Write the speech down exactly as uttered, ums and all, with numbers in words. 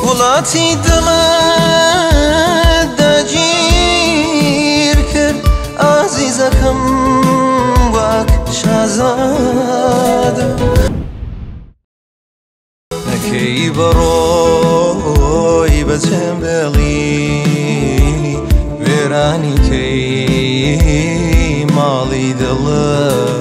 وڵاتی دڵت داگیر کرد ئازیزەکەم وەک شازادە نەکەی بەڕۆی بەجێم دڵی وێرانی کەی ماڵی دڵت